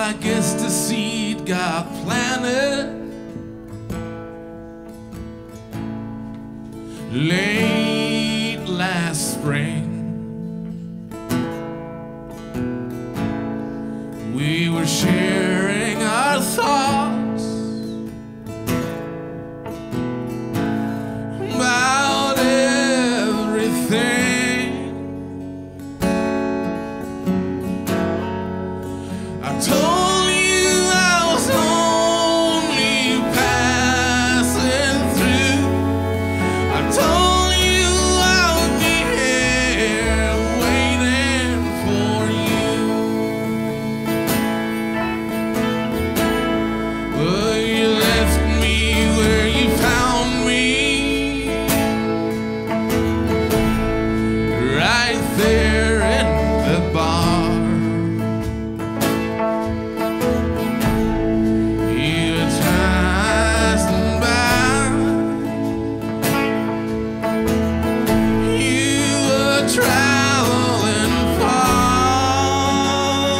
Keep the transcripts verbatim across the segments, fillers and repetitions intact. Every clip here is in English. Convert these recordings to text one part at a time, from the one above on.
I guess the seed got planted late last spring. We were sharing our thoughts about everything. I told you I was only passing through. I told you I would be here waiting for you. Well, you left me where you found me, right there in the bar. You were passing by. You were traveling far,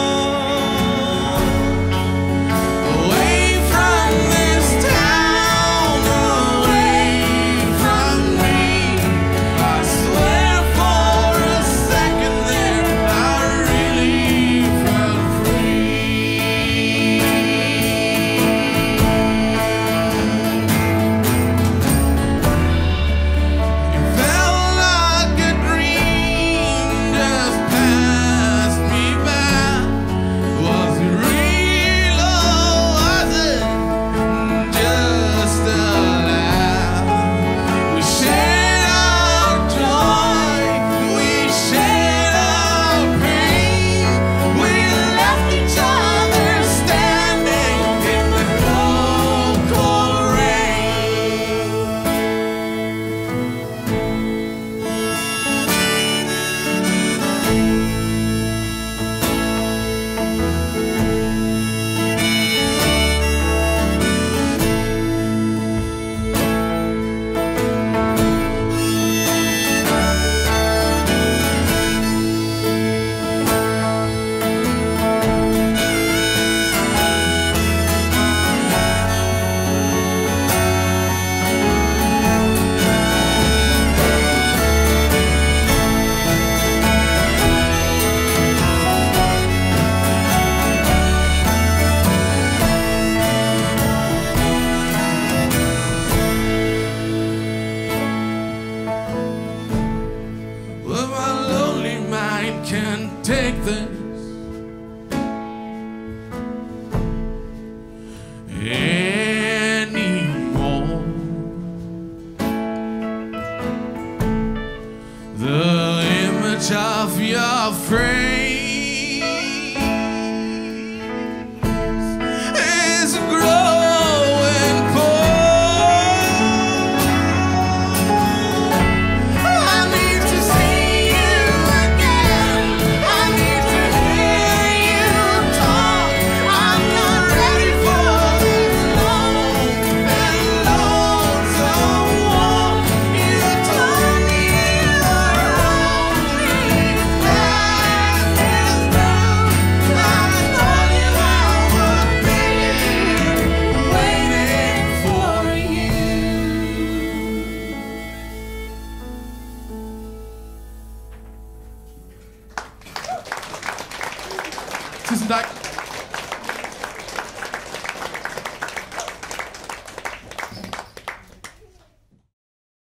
away from this town, away from me. I swear for a second there I really felt free. It felt like a dream just passed me by. Was it real or was it just a lie? We shared our joy, we shared our pain. We left each other standing in the cold, cold rain. Well, my lonely mind can't take this anymore. The image of your face is growing cold. I need to see you again. I need to hear you talk. I'm not ready for this long and lonesome walk. You told me the only path is through. I told you I would be waiting for you. Tusen takk.